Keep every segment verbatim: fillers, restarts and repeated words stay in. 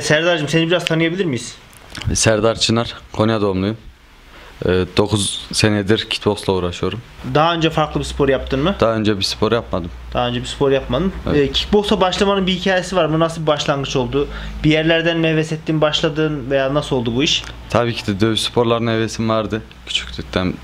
Serdar'cığım seni biraz tanıyabilir miyiz? Serdar Çınar, Konya doğumluyum. dokuz senedir kickboxla uğraşıyorum. Daha önce farklı bir spor yaptın mı? Daha önce bir spor yapmadım. Daha önce bir spor yapmadın. Evet. E, kickboksa başlamanın bir hikayesi var mı? Nasıl bir başlangıç oldu? Bir yerlerden mi heves ettin, başladın veya nasıl oldu bu iş? Tabii ki de dövüş sporlarına hevesim vardı. Küçüklükten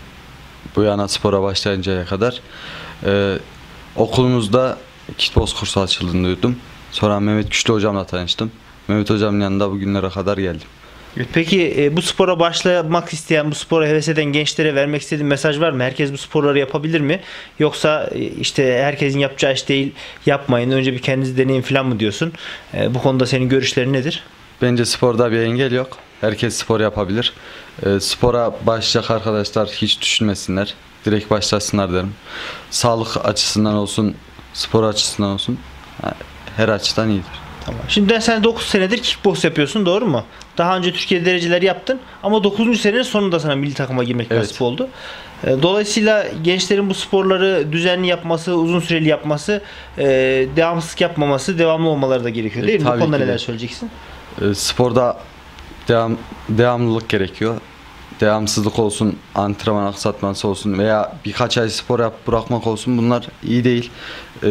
bu yana spora başlayıncaya kadar. Ee, okulumuzda kickbox kursu açıldığını duydum. Sonra Mehmet Güçlü hocamla tanıştım. Mehmet hocamın yanında bugünlere kadar geldim. Peki e, bu spora başlamak isteyen, bu spora heves eden gençlere vermek istediğin mesaj var mı? Herkes bu sporları yapabilir mi? Yoksa e, işte herkesin yapacağı iş değil, yapmayın, önce bir kendiniz deneyin falan mı diyorsun? E, bu konuda senin görüşlerin nedir? Bence sporda bir engel yok. Herkes spor yapabilir. Ee, spora başlayacak arkadaşlar hiç düşünmesinler. Direkt başlasınlar derim. Sağlık açısından olsun, spor açısından olsun, her açıdan iyidir. Tamam. Şimdi sen dokuz senedir kickbox yapıyorsun, doğru mu? Daha önce Türkiye dereceleri yaptın ama dokuzuncu senenin sonunda sana milli takıma girmek Evet. nasip oldu. Dolayısıyla gençlerin bu sporları düzenli yapması, uzun süreli yapması, devamsızlık yapmaması, devamlı olmaları da gerekiyor değil mi? Tabii Bu konuda ki de. neler söyleyeceksin? E, sporda devam, devamlılık gerekiyor. Devamsızlık olsun, antrenman aksatması olsun veya birkaç ay spor yap bırakmak olsun, bunlar iyi değil. E,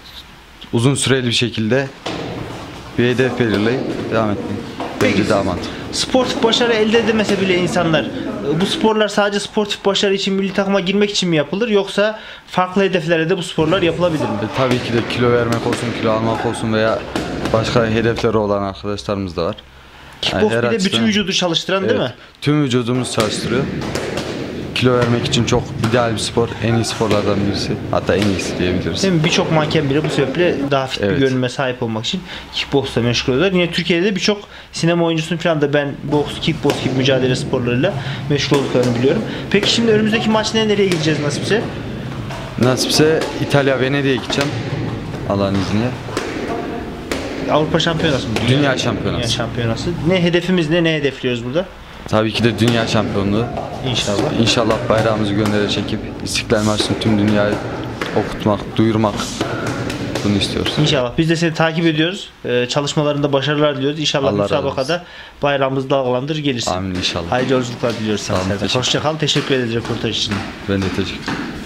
uzun süreli bir şekilde bir hedef belirleyip devam etmek bence daha mantıklı. Sportif başarı elde edemese bile insanlar, bu sporlar sadece sportif başarı için, milli takıma girmek için mi yapılır, yoksa farklı hedeflere de bu sporlar yapılabilir mi? E, tabii ki de kilo vermek olsun, kilo almak olsun veya başka hedefleri olan arkadaşlarımız da var. Kickbox Yani bir de açıdan, bütün vücudu çalıştıran, evet, değil mi? tüm vücudumuz çalıştırıyor. Kilo vermek için çok ideal bir spor. En iyi sporlardan birisi. Hatta en iyisi diyebiliriz. Değil mi? Birçok manken bile bu sebeple daha fit Evet. bir görünüme sahip olmak için kickboxla meşgul oluyorlar. Yine Türkiye'de de birçok sinema oyuncusunun falan da ben boks, kickbox gibi mücadele sporlarıyla meşgul olduklarını biliyorum. Peki şimdi önümüzdeki maç ne? Nereye gideceğiz nasipse? Nasipse İtalya, Venedik'e gideceğim. Allah'ın izniyle. Avrupa Şampiyonası mı? Dünya Şampiyonası. Dünya Şampiyonası. Ne hedefimiz ne? Ne hedefliyoruz burada? Tabii ki de dünya şampiyonluğu. İnşallah. İnşallah bayrağımızı göndere çekip İstiklal Marşı'nı tüm dünyaya okutmak, duyurmak, bunu istiyoruz. İnşallah. Biz de seni takip ediyoruz. Ee, çalışmalarında başarılar diliyoruz. İnşallah Allah razı müsabakada bayrağımızı dalgalandırır gelirsin. Amin inşallah. Hayırlı yolculuklar diliyoruz sana. Tamam, Serdar. teşekkür Hoşça kal. Teşekkür ederiz röportaj için. Ben de teşekkür ederim.